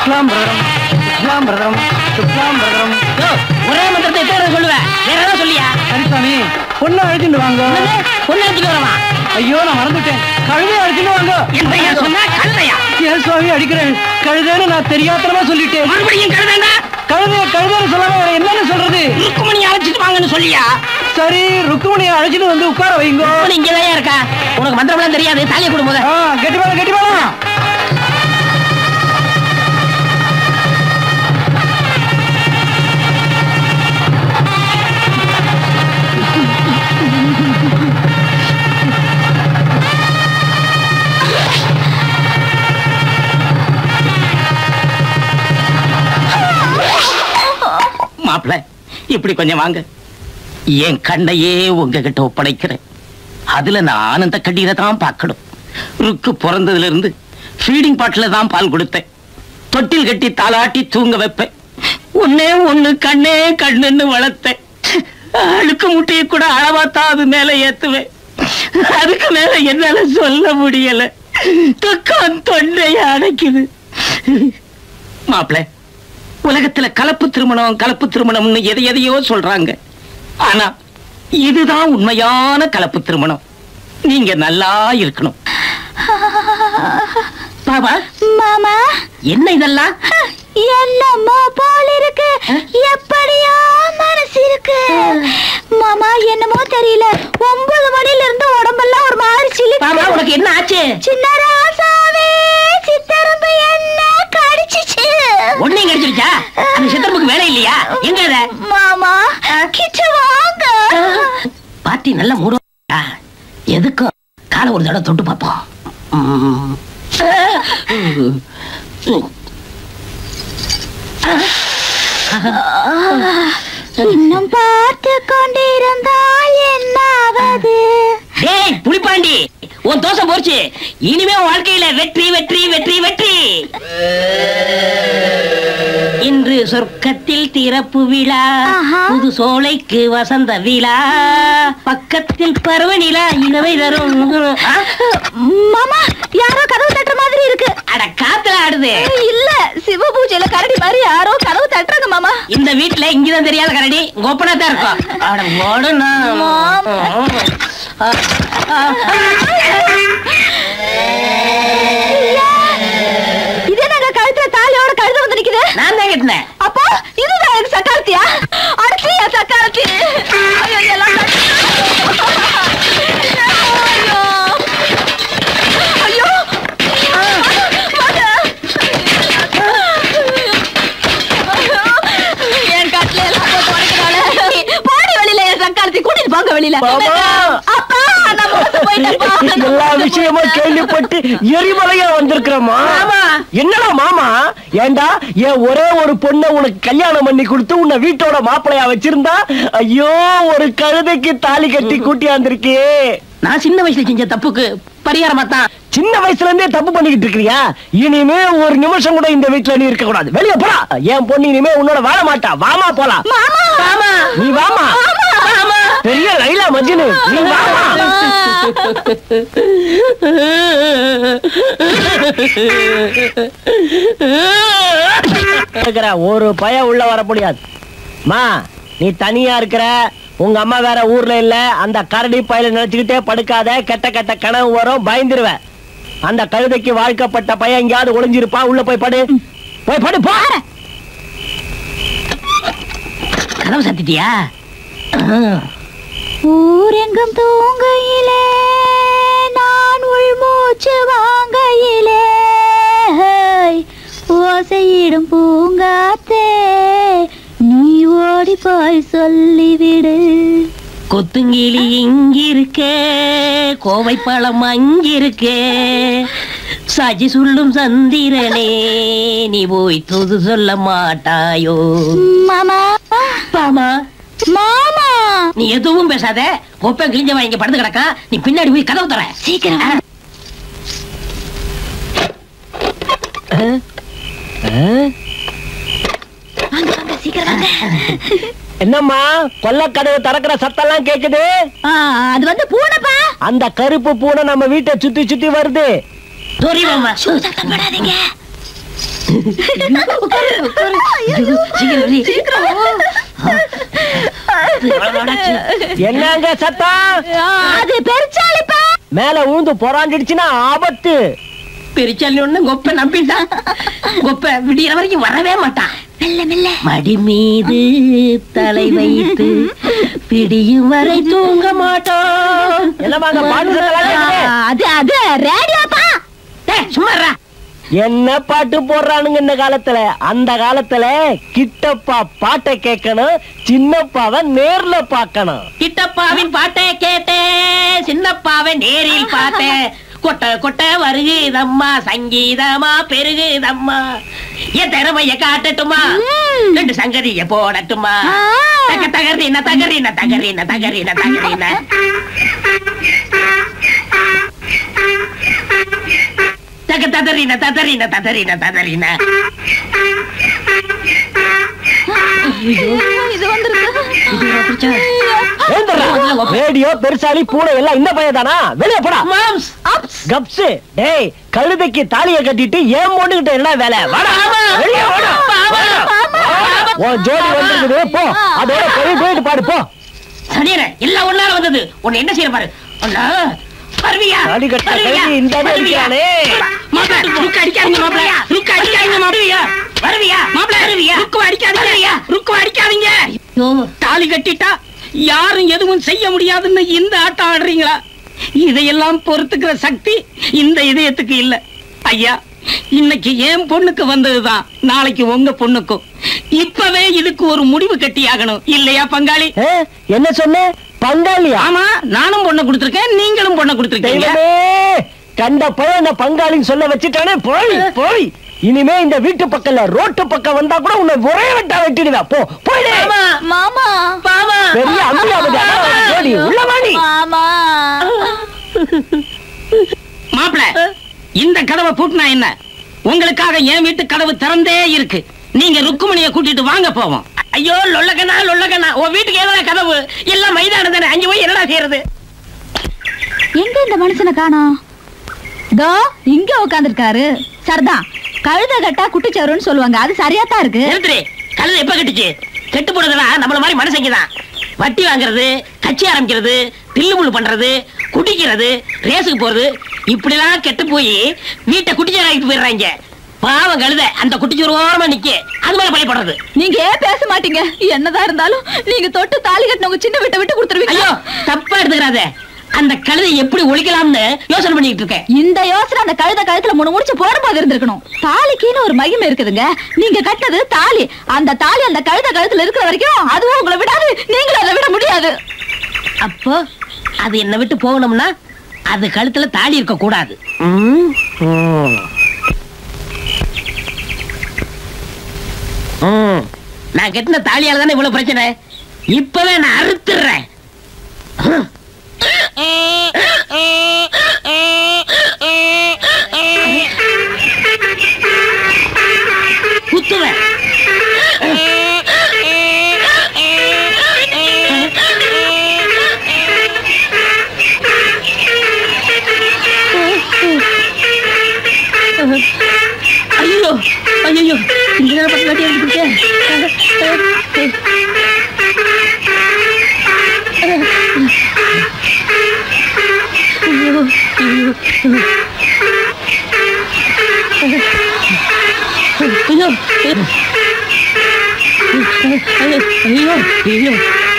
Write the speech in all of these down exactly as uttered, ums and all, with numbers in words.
சுக்லாம் பிரதரம் சுக்லாம் பிரதரம் சுக்லாம் பிரதரம். ஒரே மந்திரத்தை எத்தனை சொல்லுவேன், வேற ஏதாவது சொல்லியா? சரிசாமி, பொண்ணை அழைச்சிட்டு வாங்க. பொண்ணு அழைச்சிட்டு வரமா? ஐயோ, நான் மறந்துட்டேன். கழுதையை அழைச்சிட்டு வாங்க. என்ன சொன்னா? கழுதையா? ஏன் சுவாமி அடிக்கிறேன்? கழுதைன்னு நான் தெரியாதனமா சொல்லிட்டேன். மறுபடியும் கழுதைண்டா? கழுதைய கழுதைன்னு சொல்லாம என்னன்னு சொல்றது? ருக்குமணி அழைச்சிட்டு வாங்கன்னு சொல்லியா? சரி, ருக்குமணியை அழைச்சிட்டு வந்து உட்கார வைங்க. இங்கதான் இருக்கா? உனக்கு மந்திரம் தெரியாது, தாலியை கொடுங்க. கெட்டி வேணும், கெட்டி வேணும். மாப்பிள்ள, இப்படி கொஞ்சம் வாங்க. என் கண்ணையே உங்ககிட்ட ஒப்படைக்கிறேன். அதுல நான் ஆனந்த கண்ணீரை தான் பார்க்கணும். ருக்கு பிறந்ததுல இருந்து ஃபீடிங் பாட்டில தான் பால் கொடுத்தேன். தொட்டில் கட்டி தாளாட்டி தூங்க வைப்பேன். ஒன்னே ஒண்ணு கண்ணே கண்ணுன்னு வளர்த்தேன். அழுக்கு முட்டையை கூட அளவாத்தான் அது மேல ஏத்துவேன். அதுக்கு மேல என்னால சொல்ல முடியல. துக்கம் தொண்டைய அடைக்குது. மாப்பிள்ள, உலகத்துல கலப்பு திருமணம் கலப்பு திருமணம்னு எதை எதையோ சொல்றாங்க. ஆனா இதுதான் உண்மையான கலப்பு திருமணம். நீங்க நல்லா இருக்கணும். பாபா, மாமா, என்ன இதெல்லாம்? என்னமோ போல இருக்கு, எப்படியா மனசு இருக்கு மாமா. என்னமோ தெரியல, ஒன்பது மணில இருந்து உடம்பெல்லாம் ஒரு மாதிரி சிலி. பாபா, உனக்கு என்ன ஆச்சு? சின்ன ராசாவே, சித்தரம்பு என்ன கடிச்சிச்சு. ஒண்ணே கடிச்சிருச்சா? அந்த சித்தரம்புக்கு வேலை இல்லையா? எங்க அத? மாமா, கிட்ட வாங்க. பாட்டி நல்ல மூடு. எதுக்கும் காலை ஒரு தடவை தொட்டு பார்ப்போம். இன்னும் பார்த்து கொண்டிருந்தால் என்னாவது? டேய் புலிப்பாண்டி, உன் தோசை போச்சு. இனிமே வாழ்க்கையில வெற்றி வெற்றி வெற்றி வெற்றி. இன்று சொர்க்கத்தில் திறப்பு விழா, புது சோலைக்கு வசந்த விழா, பக்கத்தில் பருவ நிலா இனவை தரும். மாமா, யாரோ கதவு தட்டுற மாதிரி இருக்கு. அட, காத்துல ஆடுது. இல்ல, சிவ பூஜையில கரடி மாதிரி யாரோ கதவு தட்டுறாங்க மாமா. இந்த வீட்டுல இங்கதான் தெரியாத கரடி கோப்பனா தான் இருக்கும். அட ஓடுனா. இதே நாங்க கழுத்துல தாலியோட கழுத வந்து நிக்குது. நான் தான் கட்டினேன். அப்போ இதுதான் எனக்கு சக்காரத்தியா? அடுத்தியா சக்காரத்தி? ஐயோ, எல்லாம் ஐயோ, என் கட்டில எல்லாம் போட்டு உடைக்கிறாளே. போடி வெளியில, என் சக்காரத்தி கூட்டிட்டு போங்க வெளியில. அப்பா, நான் மோசம் போயிட்டேன்ப்பா. எல்லா விஷயமும் கேள்விப்பட்டு எரிமலையா வந்திருக்கிறோமா? என்னடா மாமா, ஏண்டா என் ஒரே ஒரு பொண்ணை உனக்கு கல்யாணம் பண்ணி கொடுத்து உன்னை வீட்டோட மாப்பிளையா வச்சிருந்தா, ஐயோ ஒரு கழுதைக்கு தாலி கட்டி கூட்டியாந்திருக்கே. நான் சின்ன வயசுல செஞ்ச தப்புக்கு பரிகாரமா தான். சின்ன வயசுல இருந்தே தப்பு பண்ணிக்கிட்டு இருக்கிறியா? இனிமே ஒரு நிமிஷம் கூட இந்த வீட்டுல நீ இருக்க கூடாது. வெளியே போடா. என் பொண்ணு இனிமே உன்னோட வாழ மாட்டா. வாமா போலாம். நீ வாமா. பெரிய லைலா மஜ்னு, நீ வாமா. ஒரு பய உள்ள வர முடியாது. மா, நீ தனியா இருக்கிற, உங்க அம்மா வேற ஊர்ல இல்ல. அந்த கரடி பயில நினைச்சுக்கிட்டே படுக்காத. கெட்ட கெட்ட கனவு வரும், பயந்துருவ. அந்த கழுதைக்கு வாழ்க்கப்பட்ட பையன் எங்கேயாவது ஒளிஞ்சிருப்பான். உள்ள போய் படு, போய் படு. போ. கதவு சத்திட்டியா? ஊரெங்கும் தூங்கையிலே, நான் உள்மூச்சு வாங்கையிலே, ஓசையிடும் பூங்காத்தே, நீ ஓடி போய் சொல்லிவிடு. கொத்துங்கிளி இங்கிருக்கே, கோவை பழம் அங்கிருக்கே, சாட்சி சொல்லும் சந்திரனே, நீ போய் தூது சொல்ல மாட்டாயோ? மாமா, பாமா, மாமா, நீ எதுவும் பேசாத. கொப்பை கிழிஞ்சவன் இங்க படுத்து கிடக்கா. நீ பின்னாடி போய் கதவு தர. சீக்கிரம். என்னம்மா, கொல்ல கதவு திறக்கிற சத்தம் கேக்குது? அது வந்து பூனைப்பா. அந்த கருப்பு பூனை நம்ம வீட்டை சுத்தி சுத்தி வருது. சத்தம் போடாதீங்க. என்னங்க சத்தம்? அது பெருச்சாளிப்பா. மேல உழுந்து பொறாண்டிடுச்சுன்னா ஆபத்து. பெருச்சாலி ஒண்ணு கொப்ப நம்பிட்டான். கொப்ப விடியற வரைக்கும் வரவே மாட்டான். மெல்ல மெல்ல மடி மீது தலை வைத்து பிடியும் வரை தூங்க மாட்டோம். என்னமாங்க பாட்டு சத்தம் கேக்குது? அது அது ரேடியோப்பா. டேய் சும்மாடா. என்ன பாட்டு போடுறானுங்க இந்த காலத்துல? அந்த காலத்துல கிட்டப்பா பாட்டை கேட்கணும், சின்னப்பாவை நேர்ல பார்க்கணும். கிட்டப்பாவின் பாட்டை கேட்டேன், சின்னப்பாவை நேரில் பார்த்தேன். கொட்ட கொட்ட வருகுதம்மா, சங்கீதமா பெருகுதம்மா. என் திறமைய காட்டட்டுமா, ரெண்டு சங்கதிய போடட்டுமா. தக தகரின தகரின தகரின தகரின தகரின தக ததறின ததறின ததறின ததறின. இது வந்துருக்கு. ரேடியோ பெருசாலி பூனை எல்லாம் இந்த பையன் தானா? வெளியே போடா. மாம்ஸ் கப்ஸ். டேய் கழுதைக்கு தாலியை கட்டிட்டு ஏன் போட்டுக்கிட்ட என்ன வேலை? வாடா வெளியே வாடா. உன் ஜோடி வந்துருக்குது, போ அதோட போய் போயிட்டு பாடு போ. சனியன எல்லாம் ஒன்னால வந்தது. உன்னை என்ன செய்ய பாரு. ஒன்னா பர்வியா தாலி கட்ட கழுதி இந்த அடி அடிக்கிறானே. மாப்ள ருக்கு அடிக்காதீங்க மாப்ள. ருக்கு அடிக்காதீங்க மாப்ள. வருவியா மாப்ள? வருவியா? ருக்கு அடிக்காதீங்க. ருக்கு அடிக்காதீங்க. ஐயோ தாலி கட்டிட்டா யாரும் எதுவும் செய்ய முடியாதுன்னு இந்த ஆட்டம் ஆடுறீங்களா? இதையெல்லாம் பொறுத்துக்கிற சக்தி இந்த இதயத்துக்கு இல்ல. ஐயா இன்னைக்கு என் பொண்ணுக்கு வந்ததுதான் நாளைக்கு உங்க பொண்ணுக்கும். இப்பவே இதுக்கு ஒரு முடிவு கட்டியாகணும் இல்லையா பங்காளி? என்ன சொன்ன? பங்காளியா? ஆமா, நானும் பொண்ணை கொடுத்திருக்கேன், நீங்களும் பொண்ணை கொடுத்திருக்கீங்க. கண்ட பையன் பங்காளின்னு சொல்ல வச்சுட்டானே. போய் போய் இனிமே இந்த வீட்டு பக்கம்ல ரோட்டு பக்கம் வந்தா கூட உன்னை ஒரே வெட்டா வெட்டிடுவா. போ போயிடு. மாமா பாமா பெரிய அம்பியாபதி உள்ள வாடி. மாமா மாப்ள இந்த கதவை பூட்டினா என்ன? உங்களுக்காக என் வீட்டு கதவு திறந்தே இருக்கு. நீங்க ருக்குமணியை கூட்டிட்டு வாங்க போவோம். ஐயோ லொல்லகனா லொல்லகனா, உன் வீட்டுக்கு ஏதா கதவு எல்லாம் மைதானம் தானே, அங்க போய் என்னடா செய்யறது? எங்க இந்த மனுஷனை காணோம்? தோ இங்க உட்கார்ந்திருக்காரு. சரிதான், கழுத கட்டா குட்டிச்சவருன்னு சொல்லுவாங்க, அது சரியாத்தான் இருக்கு. நிறுத்துறே. கழுதை எப்ப கட்டுச்சு? கெட்டு போடுறதுனா நம்மள மாதிரி மனுஷங்கதான். வட்டி வாங்குறது, கட்சி ஆரம்பிக்கிறது, தில்லுமுள்ளு பண்றது, குடிக்கிறது, ரேஸுக்கு போறது, இப்படி எல்லாம் கெட்டு போய் வீட்டை குட்டிச்சாராக்கிட்டு போயிடுறாங்க. பாவம் கழுத அந்த குட்டிச்சோறு ஓரமா நிக்க, அது மேல பழிப்படுறது. நீங்க ஏன் பேச மாட்டீங்க? என்னதான் இருந்தாலும் நீங்க தொட்டு தாலி கட்டினவங்க சின்ன விட்டு விட்டு கொடுத்துருவீங்க. ஐயோ தப்பா எடுத்துக்கிறாத. அந்த கழுதை எப்படி ஒழிக்கலாம்னு யோசனை பண்ணிட்டு இருக்கேன். இந்த யோசனை அந்த கழுத கழுத்துல மூணு முடிச்சு போடும்போது இருந்திருக்கணும். தாலிக்குன்னு ஒரு மகிமை இருக்குதுங்க. நீங்க கட்டது தாலி, அந்த தாலி அந்த கழுத கழுத்துல இருக்கிற வரைக்கும் அதுவும் உங்களை விடாது, நீங்களும் அதை விட முடியாது. அப்போ அது என்ன விட்டு போகணும்னா அது கழுத்துல தாலி இருக்க கூடாது. நான் கட்டின தாலியால தானே இவ்வளவு பிரச்சனை. இப்பவே நான் அறுத்துறேன். குத்துவேன். ஐயோ ஐயோ இந்த நேரம் பத்து வாட்டி எடுத்துக்கிட்டேன். ஐயோ ஐயோ ஐயோ ஐயோ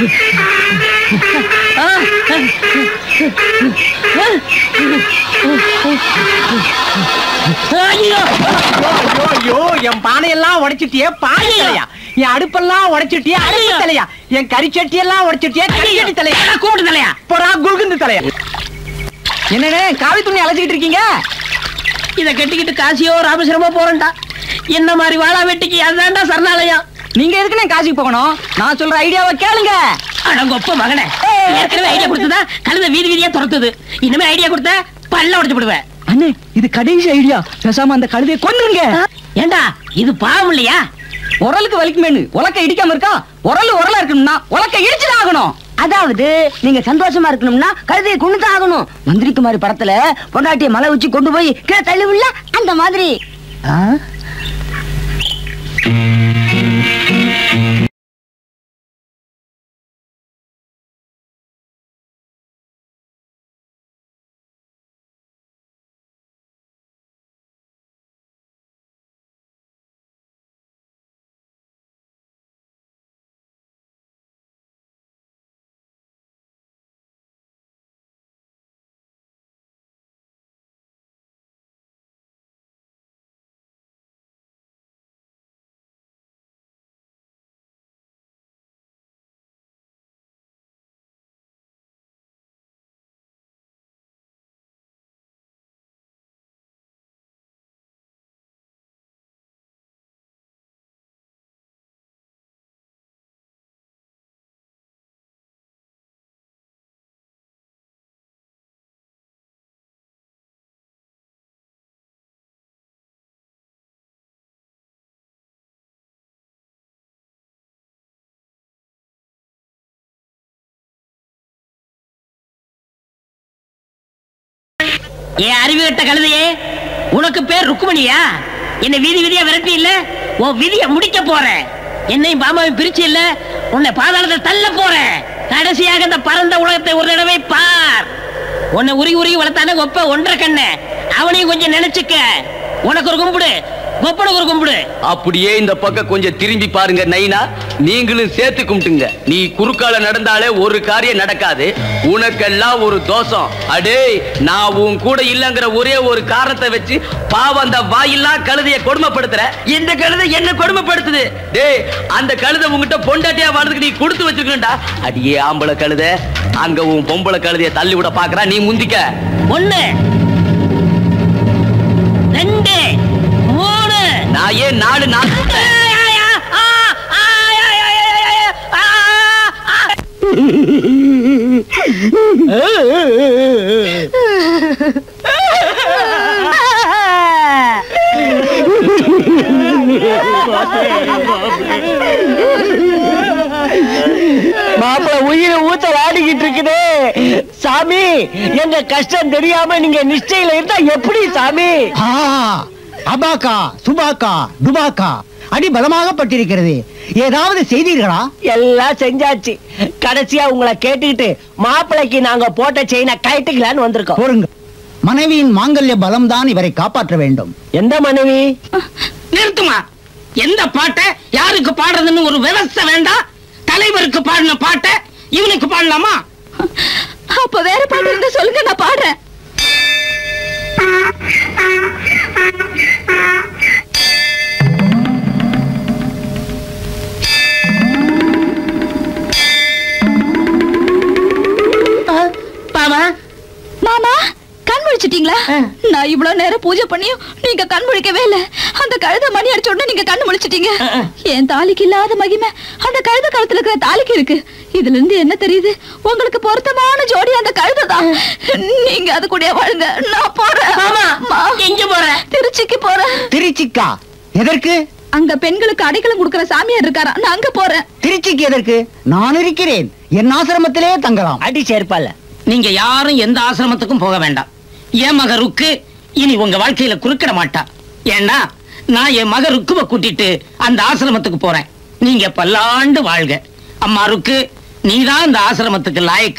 ஐயோ என் பானையெல்லாம் உடைச்சிட்டியே பானை தலையா, என் அடுப்பெல்லாம் உடைச்சிட்டியே அடுப்பு தலையா, என் கறிச்சட்டி எல்லாம் உடைச்சிட்டியே கறிச்சட்டி தலையா, கூடு தலையா, பொறா குல்குந்து தலையா. என்னன்னு காவி துணி அழைச்சிக்கிட்டு இருக்கீங்க? இத கட்டிக்கிட்டு காசியோ ராமேஸ்வரமோ போறேன்டா. என்ன மாதிரி வாழா வெட்டிக்கு அதுதான்டா சரணாலயம். நீங்க எதுக்கு நான் காசிக்கு போகணும்? நான் சொல்ற ஐடியாவை கேளுங்க. அடங்கொப்ப மகனே, ஏற்கனவே ஐடியா கொடுத்ததா கழுத வீதி வீதியா துரத்துது. இனிமே ஐடியா கொடுத்த பல்ல உடைச்சு விடுவேன். அண்ணே இது கடைசி ஐடியா, பேசாம அந்த கழுதையை கொன்னுங்க. ஏண்டா இது பாவம் இல்லையா? உரலுக்கு வலிக்குமேனு உலக்க இடிக்காம இருக்கா? உரல் உரலா இருக்கணும்னா உலக்க இடிச்சுதான் ஆகணும். அதாவது நீங்க சந்தோஷமா இருக்கணும்னா கழுதையை கொண்டுதான் ஆகணும். மந்திரிக்குமாரி படத்துல பொண்டாட்டிய மலை வச்சு கொண்டு போய் கீழே தள்ளி விடல, அந்த மாதிரி. ஏன் அறிவு கட்ட கழுதையே, உனக்கு பேர் ருக்குமணியா? என்ன வீதி வீதியா விரட்டி இல்ல, உன் விதிய முடிக்க போறேன். என்னையும் பாமாவையும் பிரிச்சு இல்ல, உன்னை பாதாளத்தை தள்ள போறேன். கடைசியாக இந்த பரந்த உலகத்தை ஒரு தடவை பார். உன்னை உருகி உருகி வளர்த்தானே ஒப்ப ஒன்றரை கண்ணு, அவனையும் கொஞ்சம் நினைச்சுக்க. உனக்கு ஒரு கும்பிடு, கொப்பனுக்கு ஒரு கும்பிடு. அப்படியே இந்த பக்கம் கொஞ்சம் திரும்பி பாருங்க நைனா, நீங்களும் சேர்த்து கும்பிட்டுங்க. நீ குறுக்கால நடந்தாலே ஒரு காரியம் நடக்காது, உனக்கெல்லாம் ஒரு தோஷம். அடே, நான் உன் கூட இல்லங்கிற ஒரே ஒரு காரணத்தை வச்சு பாவம் அந்த வாயில்லாம் கழுதைய கொடுமைப்படுத்துற. இந்த கழுதை என்ன கொடுமைப்படுத்துது? டேய், அந்த கழுதை உங்ககிட்ட பொண்டாட்டியா வாழ்றதுக்கு நீ கொடுத்து வச்சிருக்கா. அடியே ஆம்பளை கழுதை, அங்க உன் பொம்பளை கழுதைய தள்ளி விட பாக்குறா, நீ முந்திக்க. ஒண்ணு, ரெண்டு, மூணு, நான் ஏன் நாலு நாள் மாப்பிள உயிரை ஊத்தல் ஆடிக்கிட்டு இருக்குதே சாமி. எங்க கஷ்டம் தெரியாம நீங்க நிச்சயில இருந்தா எப்படி சாமி? அபாக்கா சுபாக்கா துபாக்கா அடி பலமாகப்பட்டிருக்கிறது. ஏதாவது செய்தீர்களா? எல்லாம் செஞ்சாச்சு. கடைசியா உங்களை கேட்டுக்கிட்டு மாப்பிளைக்கு நாங்க போட்ட செயினை கைட்டுக்கலான்னு வந்திருக்கோம். போருங்க. மனைவியின் மாங்கல்ய பலம் தான் இவரை காப்பாற்ற வேண்டும். எந்த மனைவி? நிறுத்துமா. எந்த பாட்டை யாருக்கு பாடுறதுன்னு ஒரு விவசாய வேண்டாம். தலைவருக்கு பாடின பாட்டை இவனுக்கு பாடலாமா? அப்ப வேற பாட்டு இருந்தா சொல்லுங்க, நான் பாடுறேன். பாமா, மாமா கண் முழிச்சிட்டீங்களா? நான் இவ்வளவு நேரம் பூஜை பண்ணியும் நீங்க கண் முழிக்கவே இல்ல. அந்த கழுத மணி அடிச்ச உடனே நீங்க கண் முழிச்சிட்டீங்க. என் தாலிக்கு இல்லாத மகிமை அந்த கழுத கழுத்துல இருக்கிற தாலிக்கு இருக்கு. இதுல இருந்து என்ன தெரியுது? உங்களுக்கு பொருத்தமான ஜோடி அந்த கழுத தான். நீங்க அது கூட வாழுங்க. நான் போறேன். எங்க போற? திருச்சிக்கு போறேன். திருச்சிக்கா? எதற்கு? அங்க பெண்களுக்கு அடைக்கலம் கொடுக்கிற சாமியார் இருக்காரா, நான் அங்க போறேன். திருச்சிக்கு எதற்கு? நான் இருக்கிறேன். என் ஆசிரமத்திலே தங்கலாம். அடி சேர்ப்பால. நீங்க யாரும் எந்த ஆசிரமத்துக்கும் போக வேண்டாம். என் மக ருக்கு இனி உங்க வாழ்க்கையில குறுக்கிட மாட்டா. ஏன்னா நான் என் மக ருக்குவ கூட்டிட்டு அந்த ஆசிரமத்துக்கு போறேன். நீங்க பல்லாண்டு வாழ்க. அம்மா ருக்கு, நீதான் இந்த ஆசிரமத்துக்கு லாயக்கு.